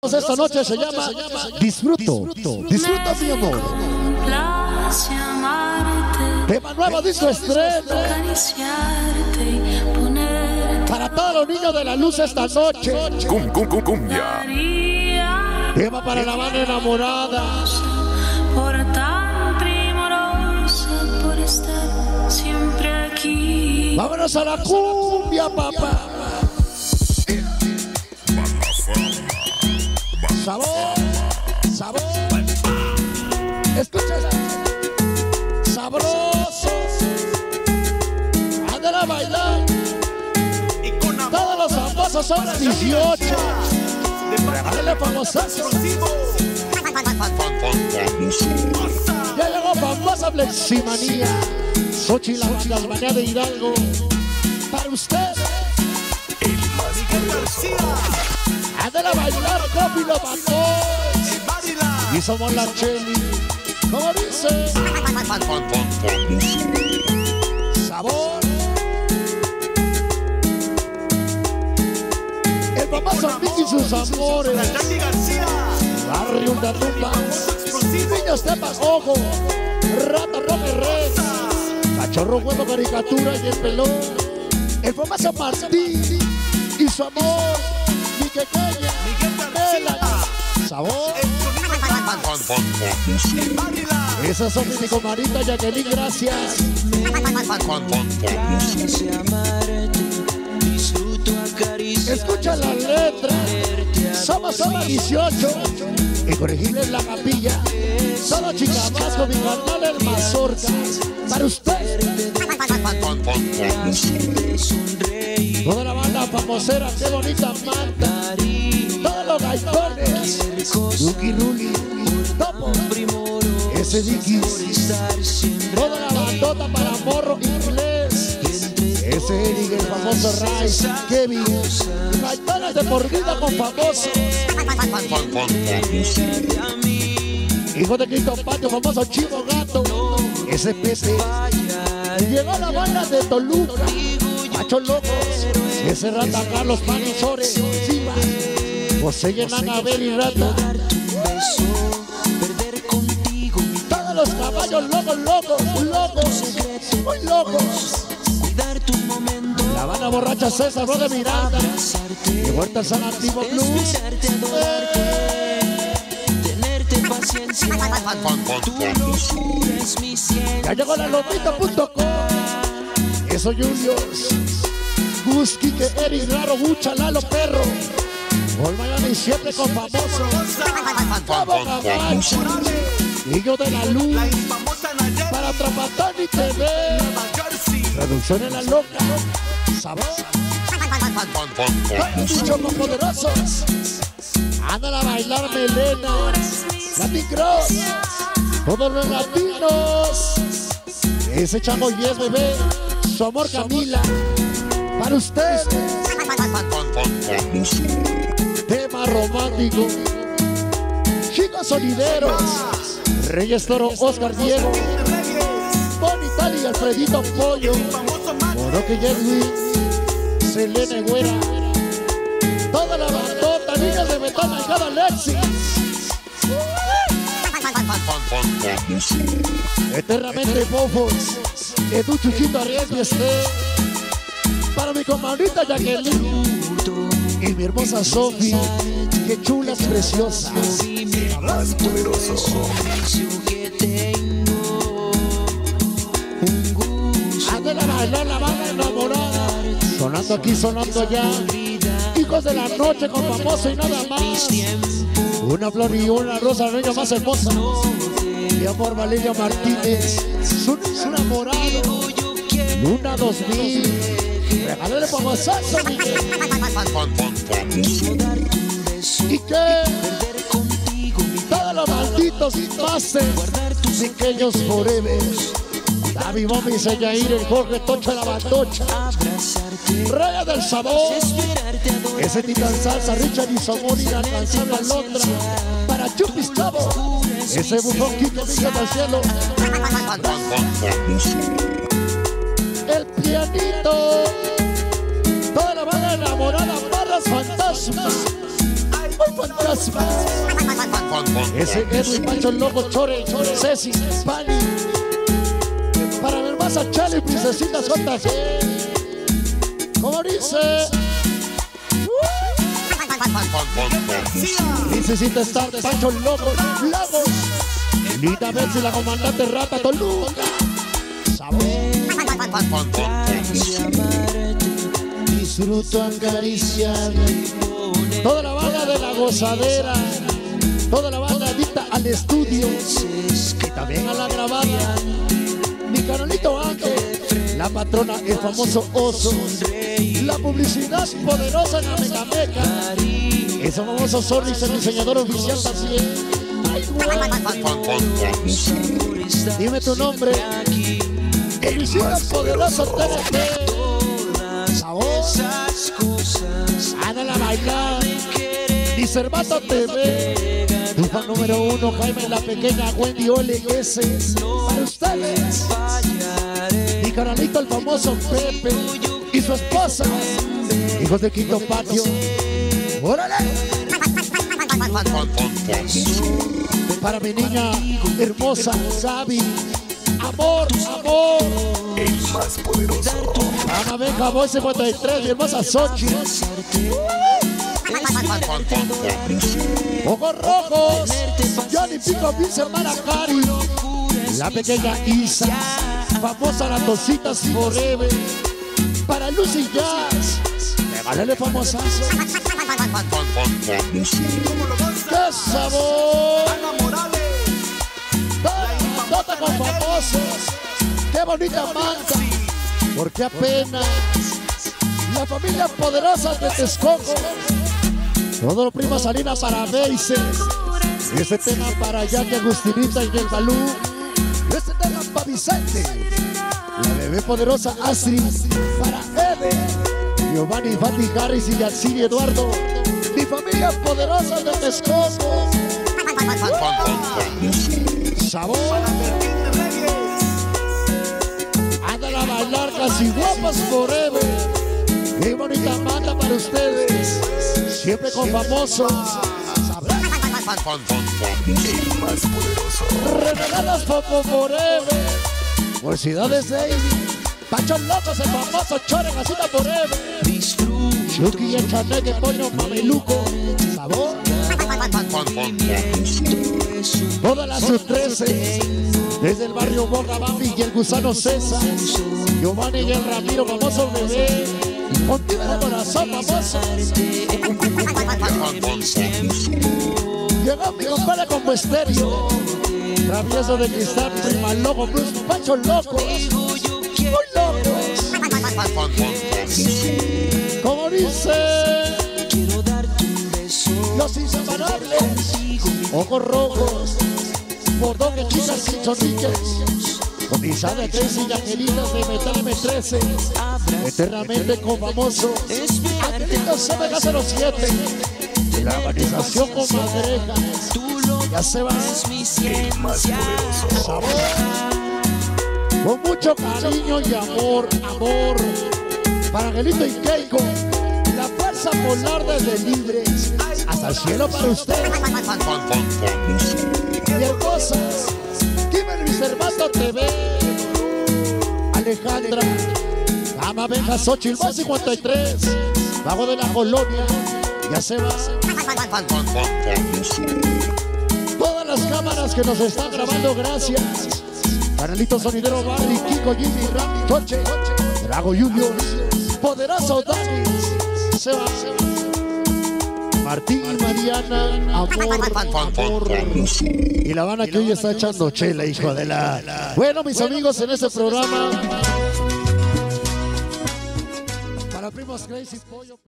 esta noche se llama Disfruto. Disfruta mi amor. Tema nuevo, disco estreno. Para todos los niños de la luz esta noche. Cumbia. Tema para la banda enamorada. Por tan primorosa, por estar siempre aquí. Vámonos a la cumbia, papá. Sabor, sabor. Escúchala. Sabroso. Ándale a bailar. Todos los famosos son las 18. Regálale famosazo. Ya llegó famosa Fleximanía. Xochitl, la banda Albanía de Hidalgo. Para usted. Ándale a bailar, Copi lo bajó. Y somos la Cheli. ¿Cómo dice? Sabor. El papá son Vicky y sus amores. Barrio una tumba. Niños temas, ojo. Rata, roja y red. Cachorro, huevo, caricatura y el pelón. El papá San Martín y su amor. Mi pequeña. Sabor. Esas son mi comadita Jacqueline, gracias. Escucha la letra. Somos 18. Incorregible en la capilla. Solo Chicabasco, mi carnal el Mazorcas. Para usted. Toda la banda famosera, qué bonita manta. Todos los gaitones. Duki Ruli. Topo. Ese Dickies. Toda la bandota para morro inglés. Ese Eric, el famoso Rice. Kevin. Gaitones de por vida con famosos. Hijo de Cristo Patio, famoso Chivo Gato. Ese Pepe. Llegó la banda de Toluca. Machos Locos. Ese Rata Carlos Panichores. José Llenan Abel y Rata. Todos los caballos locos, muy locos. La banda borracha César Rode Miranda. De vuelta al San Antiguo Blues. Ya llegó la lomita.com. Eso Julius. Busqui, que Eric, Raro, Bucha, Lalo, Perro. All Miami siempre con famosos. Cabo Cabacho. Niño de la Luz. Para Trapatán y TV. Producción en la loca. Sabor. Muchos más poderosos. Andan a bailar melena. Latin Cross. Todos los latinos. Ese chavo y es bebé. Su amor Camila. Para usted. Tema romántico. Chicos Solideros. Reyes Toro, Oscar Diego. Bonitali y Alfredito Pollo. Moroque Jerry. Selene Güera. Toda la bandota. Niños de Betana y cada Alexis. Eternamente Bofos. Edu Chuchito Arriesgue esté. Para mi comadrita Jacqueline. Y mi hermosa Sophie. Qué chulas, preciosas. Más poderoso. Ande la bailar la banda enamorada. Sonando aquí, sonando allá. Hijos de la noche con famoso y nada más. Una flor y una rosa, reina más hermosa. Mi amor Valeria Martínez. Su enamorado. Luna 2000. Regálale famosazo, Miguel. ¿Y qué? Todos los malditos pasen. Pequeños forever. David Bombi, Señair, el Jorge Tocho de la Bandocha. Raya del Sabor. Ese Titán Salsa, Richard y Somón y la canción Alondra. Para Chupis Chavo. Ese bufón Kiko Villa del Cielo. El pianito. Toda la banda enamorada, barras fantasmas. ¡Ay, fantasma! Ese Edwin, Pancho el Loco, Chore, Ceci, Pani. Para mi hermana Chale, princesita JG. ¿Cómo dice? Necesita estar Pancho el Loco, Lagos. Lita Betsy, la comandante Rata, Toluca. Sabor. Disfruto acariciar toda la banda de la gozadera, toda la banda adicta al estudio y también a la grabada. Mi canalito Ángel, la patrona, el famoso oso, la publicidad poderosa en la Megameca, ese famoso Zorris, el diseñador oficial también. Dime tu nombre. Publicidad poderosa TNT. Sabor. Ándale a bailar. Y Cervato TV. Tu fan número 1, Jaime la pequeña, Wendy OLS. Para ustedes. Mi canalito el famoso Pepe y su esposa. Hijos de Quinto Patio. ¡Órale! Para mi niña hermosa, Sabi. Amor, amor. El más poderoso. Ana Benja, Boy 53, mi hermosa Sochi. Ojos rojos. Johnny Pico, mi hermana Cari. La pequeña Isa. Famosa la Tositas Forever. Para Lucy Jazz. Regálale famosazo. ¡Qué sabor! Nota con famosos. ¡Qué bonita manta! Porque apenas la familia poderosa de Texcoco. Todo lo prima Salina para Beises. Este tema para Jackie, Agustinita y el Balú. Este tema para Vicente. La bebé poderosa Astrid. Para Eve. Giovanni, Fati, Harris y Yatsini Eduardo. Mi familia poderosa de Texcoco. Sabor. Ándale a bailar, casi guapas forever. Qué bonita manda para ustedes. Siempre con famosos. El más poderoso. Renegadas Popo Forever. Felicidades David. Pancho Locos, el famoso Chore, Casita Forever. Chucky y el Chaneque, Pollo Mameluco. Sabor. Todas las sub-13. Desde el barrio Boca Bambi y el gusano César. Giovanni y el Ramiro, famoso bebé. Contigo de corazón, famoso. Llegó mi compadre como estéreo. Travieso de cristal, prima loco, plus Pancho Locos. Muy locos. Como dice, los inseparables. Ojos rojos. Bordoque, chicas sin chorriques. Con Isabel 13 y Angelitas de Metal M13. Eternamente con famoso Angelitos CBK07. La organización con Madrejas. Ya se va. El más poderoso. Sabor. Con mucho cariño y amor, amor. Para Angelito y Keiko. La fuerza polar desde Libres. Hasta el cielo para ustedes. Y hermosas. Kimberly Cervato TV. Alejandra. Ama Benja Xochitl, más 53. Bajo de la colonia. Ya se va. Todas las cámaras que nos están grabando, gracias. Canalito Sonidero Barry, Kiko, Jimmy, Randy, Choche, Drago Julio, Poderoso Dani. Se va. Martín y Mariana, amor. Y la Habana que hoy está echando chela, hijo de la. Bueno, mis amigos, en este programa. Para Primos Crazy Pollo.